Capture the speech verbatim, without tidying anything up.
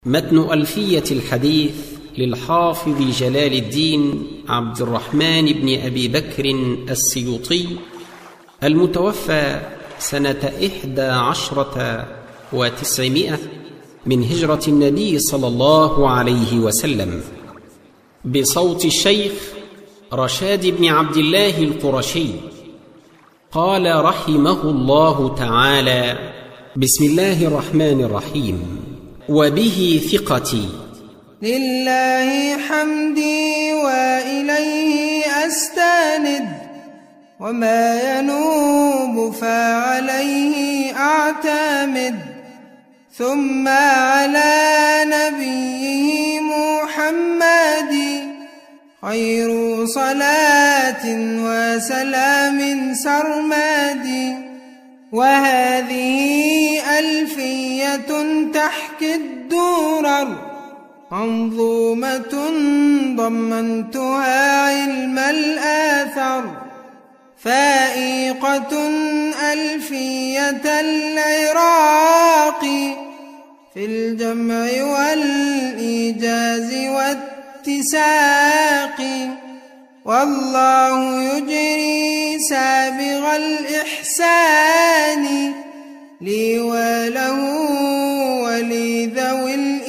متن ألفية الحديث للحافظ جلال الدين عبد الرحمن بن أبي بكر السيوطي المتوفى سنة إحدى عشرة وتسعمائة من هجرة النبي صلى الله عليه وسلم، بصوت الشيخ رشاد بن عبد الله القرشي. قال رحمه الله تعالى: بسم الله الرحمن الرحيم. وبه ثقتي، لله حمدي وإليه أستند، وما ينوب فعليه أعتمد، ثم على نبيه محمد خير صلاة وسلام سرمدي. وهذه ألفية تحكي الدرر، منظومة ضمنتها علم الآثر، فائقة ألفية العراق في الجمع والإيجاز والاتساق. والله يجري سابغ الإحسان لي وله ولذوي